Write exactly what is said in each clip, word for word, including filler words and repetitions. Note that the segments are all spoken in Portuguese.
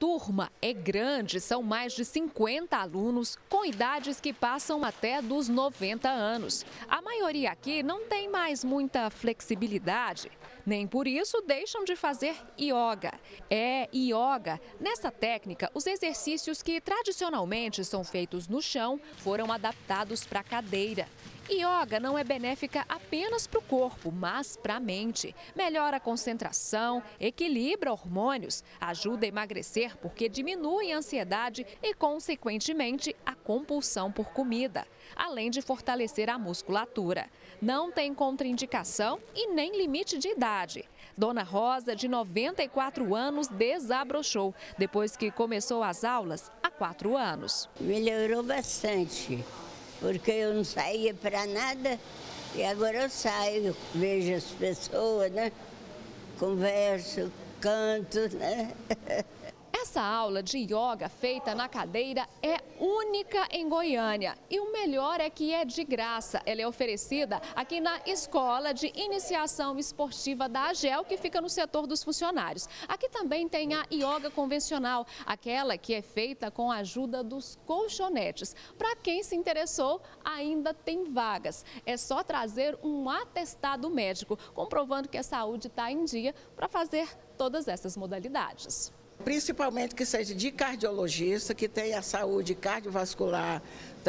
turma é grande, são mais de cinquenta alunos com idades que passam até dos noventa anos. A maioria aqui não tem mais muita flexibilidade, nem por isso deixam de fazer yoga. É yoga. Nessa técnica, os exercícios que tradicionalmente são feitos no chão foram adaptados para a cadeira. Yoga não é benéfica apenas para o corpo, mas para a mente. Melhora a concentração, equilibra hormônios, ajuda a emagrecer porque diminui a ansiedade e, consequentemente, a compulsão por comida, além de fortalecer a musculatura. Não tem contraindicação e nem limite de idade. Dona Rosa, de noventa e quatro anos, desabrochou depois que começou as aulas há quatro anos. Melhorou bastante. Porque eu não saía para nada e agora eu saio, vejo as pessoas, né? Converso, canto, né? Essa aula de yoga feita na cadeira é única em Goiânia e o melhor é que é de graça. Ela é oferecida aqui na Escola de Iniciação Esportiva da AGEL, que fica no setor dos funcionários. Aqui também tem a yoga convencional, aquela que é feita com a ajuda dos colchonetes. Para quem se interessou, ainda tem vagas. É só trazer um atestado médico, comprovando que a saúde está em dia para fazer todas essas modalidades. Principalmente que seja de cardiologista, que tenha saúde cardiovascular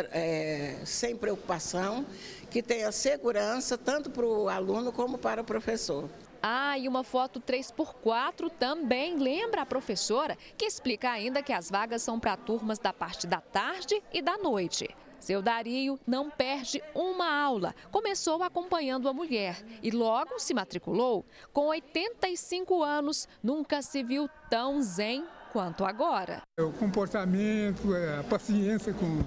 é, sem preocupação, que tenha segurança tanto para o aluno como para o professor. Ah, e uma foto três por quatro também lembra a professora, que explica ainda que as vagas são para turmas da parte da tarde e da noite. Seu Dario não perde uma aula. Começou acompanhando a mulher e logo se matriculou. Com oitenta e cinco anos, nunca se viu tão zen quanto agora. O comportamento, a paciência com,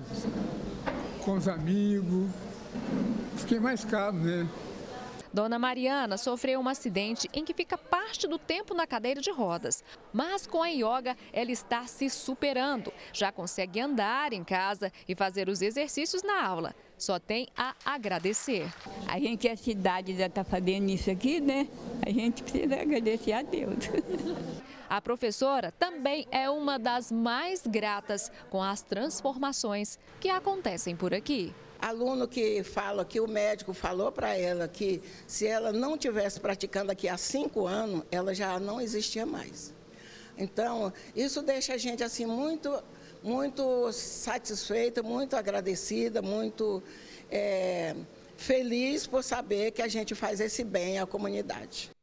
com os amigos, fiquei mais calmo, né? Dona Mariana sofreu um acidente em que fica parte do tempo na cadeira de rodas. Mas com a yoga, ela está se superando. Já consegue andar em casa e fazer os exercícios na aula. Só tem a agradecer. A gente, a cidade já está fazendo isso aqui, né? A gente precisa agradecer a Deus. A professora também é uma das mais gratas com as transformações que acontecem por aqui. Aluno que fala que o médico falou para ela que se ela não tivesse praticando aqui há cinco anos, ela já não existia mais. Então, isso deixa a gente assim muito, muito satisfeita, muito agradecida, muito é, feliz por saber que a gente faz esse bem à comunidade.